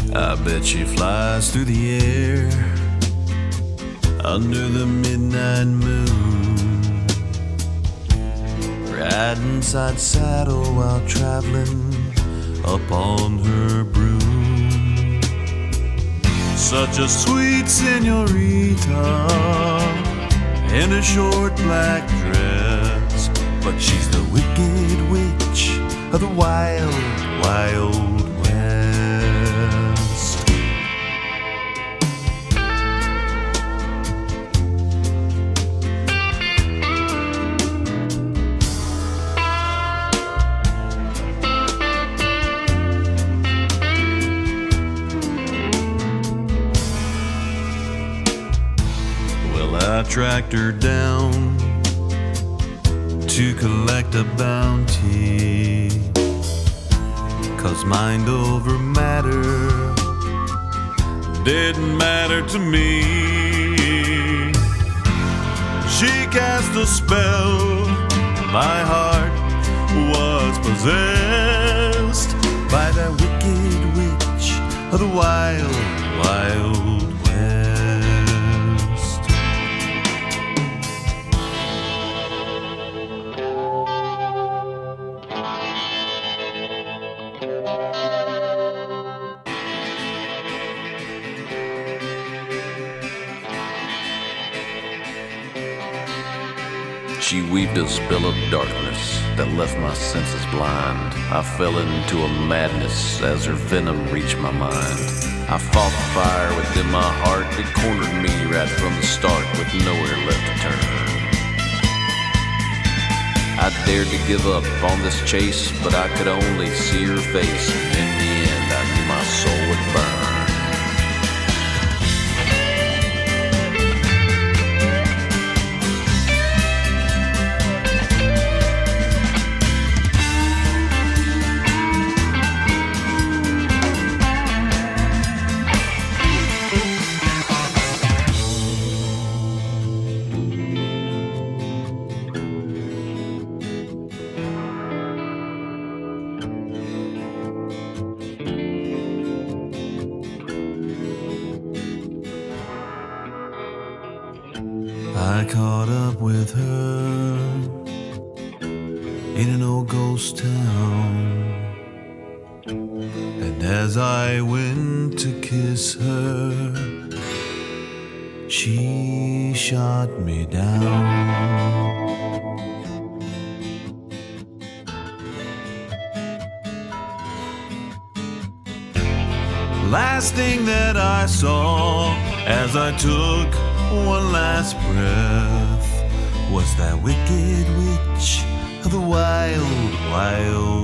I bet she flies through the air under the midnight moon, riding side saddle while traveling up on her broom. Such a sweet senorita in a short black dress, but she's the wicked witch of the wild, wild west. Well, I tracked her down to collect a bounty, 'cause mind over matter didn't matter to me. She cast a spell, my heart was possessed by that wicked witch of the wild, wild west. She weaved a spell of darkness that left my senses blind. I fell into a madness as her venom reached my mind. I fought the fire within my heart that cornered me right from the start, with nowhere left to turn. I dared to give up on this chase, but I could only see her face, and in the end I knew my soul would burn. I caught up with her in an old ghost town, and as I went to kiss her, she shot me down. Last thing that I saw as I took one last breath was that wicked witch of the wild, wild